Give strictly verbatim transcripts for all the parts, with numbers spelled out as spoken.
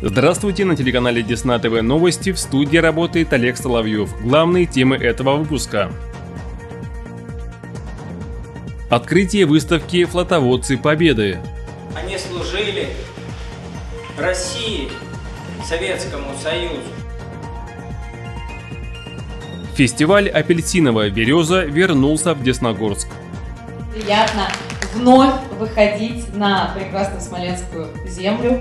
Здравствуйте, на телеканале Десна ТВ новости, в студии работает Олег Соловьев. Главные темы этого выпуска. Открытие выставки «Флотоводцы Победы». Они служили России, Советскому Союзу. Фестиваль «Апельсиновая береза» вернулся в Десногорск. Приятно вновь выходить на прекрасную смоленскую землю.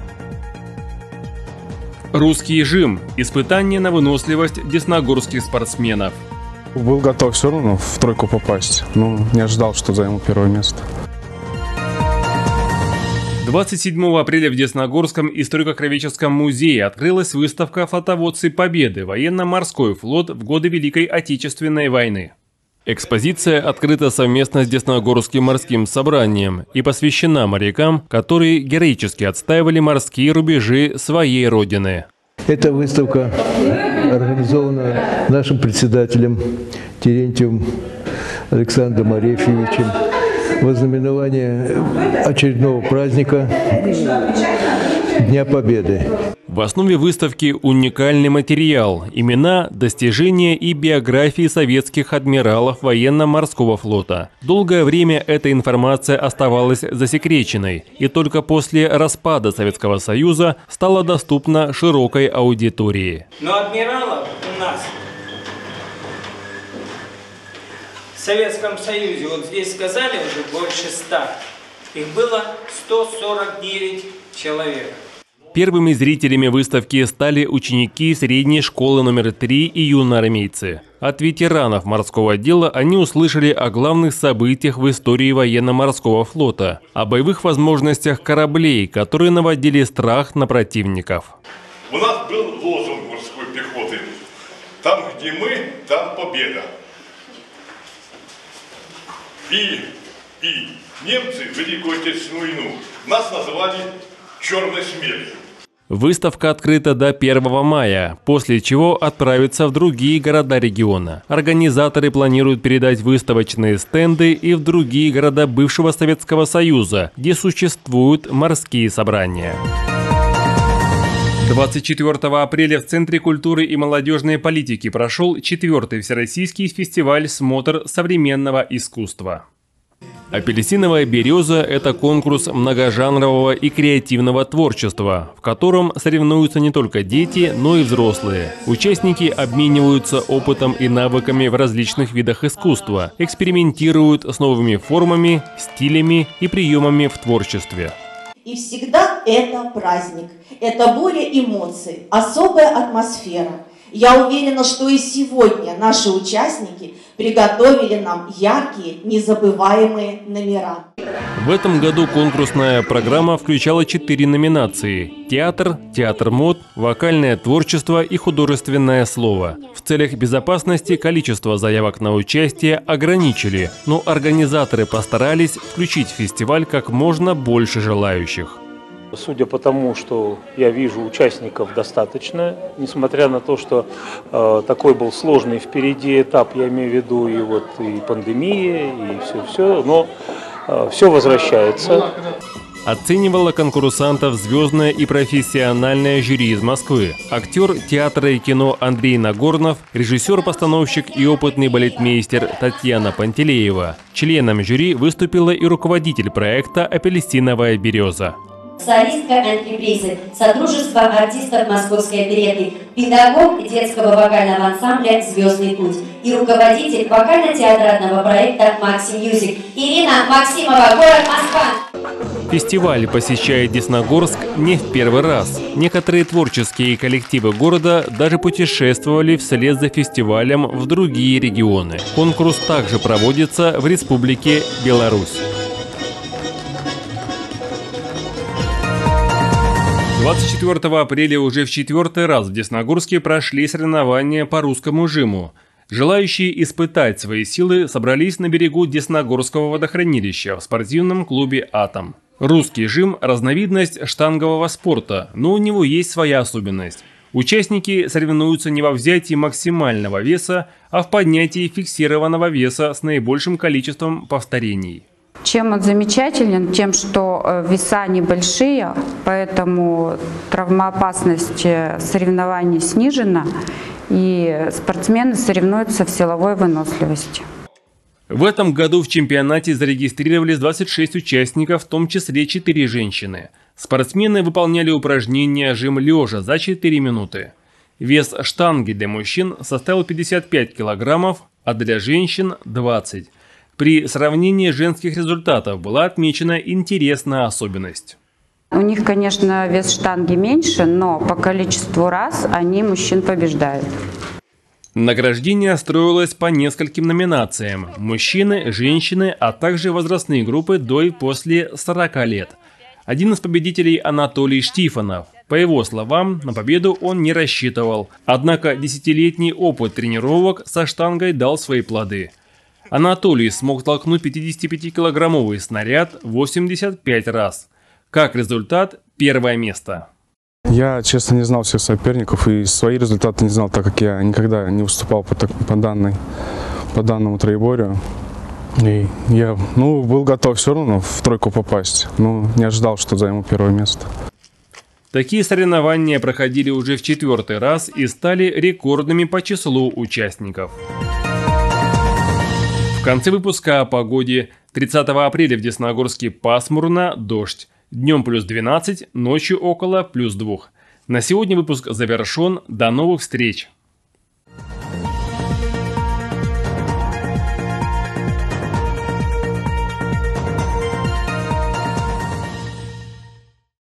Русский жим. Испытание на выносливость десногорских спортсменов. Был готов все равно в тройку попасть, но не ожидал, что займу первое место. двадцать седьмого апреля в Десногорском историко-краеведческом музее открылась выставка «Флотоводцы Победы. Военно-морской флот в годы Великой Отечественной войны». Экспозиция открыта совместно с Десногорским морским собранием и посвящена морякам, которые героически отстаивали морские рубежи своей родины. Эта выставка организована нашим председателем Терентьевым Александром Арефьевичем во знаменование очередного праздника Дня Победы. В основе выставки уникальный материал – имена, достижения и биографии советских адмиралов военно-морского флота. Долгое время эта информация оставалась засекреченной, и только после распада Советского Союза стала доступна широкой аудитории. Но адмиралов у нас в Советском Союзе, вот здесь сказали уже больше ста, их было сто сорок девять человек. Первыми зрителями выставки стали ученики средней школы номер три и юноармейцы. От ветеранов морского дела они услышали о главных событиях в истории военно-морского флота, о боевых возможностях кораблей, которые наводили страх на противников. У нас был лозунг морской пехоты: «Там, где мы, там победа». И, и немцы в Великую Отечественную войну нас называли «черной смертью». Выставка открыта до первого мая, после чего отправится в другие города региона. Организаторы планируют передать выставочные стенды и в другие города бывшего Советского Союза, где существуют морские собрания. двадцать четвёртого апреля в Центре культуры и молодежной политики прошел четвертый Всероссийский фестиваль «Смотр современного искусства». «Апельсиновая береза» – это конкурс многожанрового и креативного творчества, в котором соревнуются не только дети, но и взрослые. Участники обмениваются опытом и навыками в различных видах искусства, экспериментируют с новыми формами, стилями и приемами в творчестве. И всегда это праздник, это буря эмоций, особая атмосфера. Я уверена, что и сегодня наши участники приготовили нам яркие, незабываемые номера. В этом году конкурсная программа включала четыре номинации – театр, театр мод, вокальное творчество и художественное слово. В целях безопасности количество заявок на участие ограничили, но организаторы постарались включить в фестиваль как можно больше желающих. Судя по тому, что я вижу, участников достаточно, несмотря на то, что э, такой был сложный впереди этап, я имею в виду и вот и пандемия, и все-все, но э, все возвращается. Оценивала конкурсантов звездное и профессиональное жюри из Москвы. Актер театра и кино Андрей Нагорнов, режиссер-постановщик и опытный балетмейстер Татьяна Пантелеева. Членом жюри выступила и руководитель проекта «Апельсиновая береза». Солистка антрепризы, Содружество артистов Московской оперетты, педагог детского вокального ансамбля «Звездный путь» и руководитель вокально-театрального проекта «Макси Мьюзик» Ирина Максимова, город Москва. Фестиваль посещает Десногорск не в первый раз. Некоторые творческие коллективы города даже путешествовали вслед за фестивалем в другие регионы. Конкурс также проводится в Республике Беларусь. двадцать четвёртого апреля уже в четвертый раз в Десногорске прошли соревнования по русскому жиму. Желающие испытать свои силы собрались на берегу Десногорского водохранилища в спортивном клубе «Атом». Русский жим – разновидность штангового спорта, но у него есть своя особенность. Участники соревнуются не во взятии максимального веса, а в поднятии фиксированного веса с наибольшим количеством повторений. Чем он замечателен? Тем, что веса небольшие, поэтому травмоопасность соревнований снижена, и спортсмены соревнуются в силовой выносливости. В этом году в чемпионате зарегистрировались двадцать шесть участников, в том числе четыре женщины. Спортсмены выполняли упражнения жим лежа за четыре минуты. Вес штанги для мужчин составил пятьдесят пять килограммов, а для женщин – двадцать. При сравнении женских результатов была отмечена интересная особенность. У них, конечно, вес штанги меньше, но по количеству раз они мужчин побеждают. Награждение строилось по нескольким номинациям – мужчины, женщины, а также возрастные группы до и после сорока лет. Один из победителей – Анатолий Штифанов. По его словам, на победу он не рассчитывал, однако десятилетний опыт тренировок со штангой дал свои плоды. Анатолий смог толкнуть пятидесятипятикилограммовый снаряд восемьдесят пять раз. Как результат – первое место. Я, честно, не знал всех соперников и свои результаты не знал, так как я никогда не выступал по, по, данной, по данному троеборью. И я ну, был готов все равно в тройку попасть, но не ожидал, что займу первое место. Такие соревнования проходили уже в четвертый раз и стали рекордными по числу участников. В конце выпуска о погоде. тридцатого апреля в Десногорске пасмурно, дождь. Днем плюс двенадцать, ночью около плюс двух. На сегодня выпуск завершен. До новых встреч!